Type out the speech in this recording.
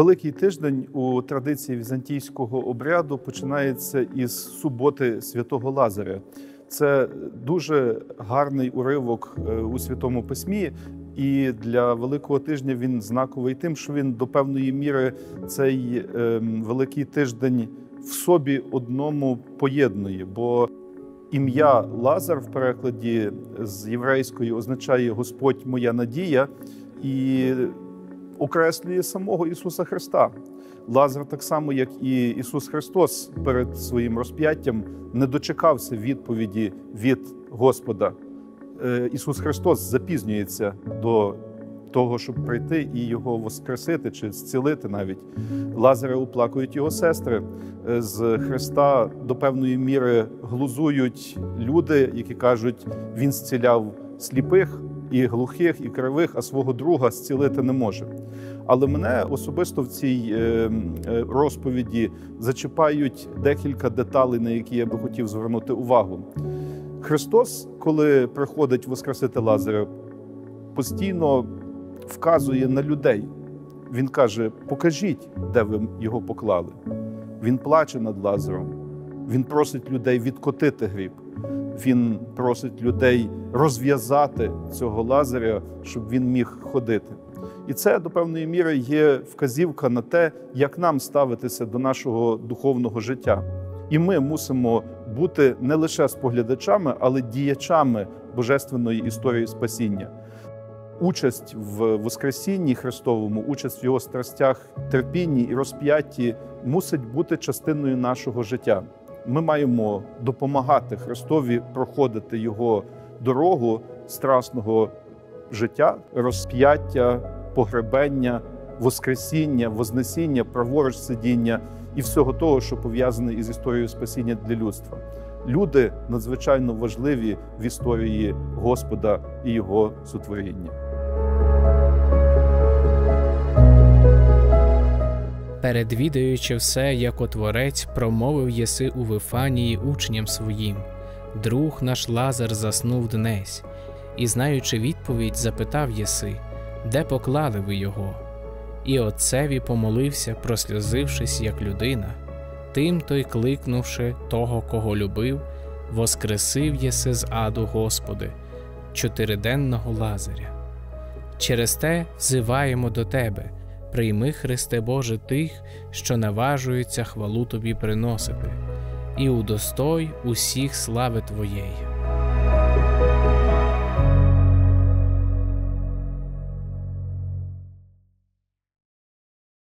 Великий тиждень у традиції візантійського обряду починається із суботи святого Лазаря. Це дуже гарний уривок у Святому Письмі, і для Великого тижня він знаковий тим, що він до певної міри цей Великий тиждень в собі одному поєднує, бо ім'я Лазар в перекладі з єврейської означає «Господь моя надія» і окреслює самого Ісуса Христа. Лазар, так само, як і Ісус Христос перед своїм розп'яттям, не дочекався відповіді від Господа. Ісус Христос запізнюється до того, щоб прийти і Його воскресити чи зцілити навіть. Лазаря оплакують його сестри. З Христа до певної міри глузують люди, які кажуть, Він зціляв сліпих, і глухих, і кривих, а свого друга зцілити не може. Але мене особисто в цій розповіді зачіпають декілька деталей, на які я би хотів звернути увагу. Христос, коли приходить воскресити Лазаря, постійно вказує на людей. Він каже, покажіть, де ви його поклали. Він плаче над Лазаром. Він просить людей відкотити гріб. Він просить людей розв'язати цього Лазаря, щоб він міг ходити. І це, до певної міри, є вказівка на те, як нам ставитися до нашого духовного життя. І ми мусимо бути не лише споглядачами, але діячами божественної історії спасіння. Участь в Воскресінні Христовому, участь в Його страстях, терпінні і розп'ятті мусить бути частиною нашого життя. Ми маємо допомагати Христові проходити Його дорогу страсного життя, розп'яття, погребення, воскресіння, вознесіння, праворуч сидіння і всього того, що пов'язане із історією спасіння для людства. Люди надзвичайно важливі в історії Господа і Його сотворіння. Передвідаючи все, як Творець, промовив єси у Вифанії учням своїм: «Друг наш Лазар заснув днесь». І, знаючи відповідь, запитав єси: «Де поклали ви його?» І отцеві помолився, просльозившись, як людина. Тим той, кликнувши того, кого любив, воскресив єси з аду, Господи, чотириденного Лазаря. Через те взиваємо до Тебе: прийми, Христе Боже, тих, що наважуються хвалу Тобі приносити, і удостой усіх слави Твоєї.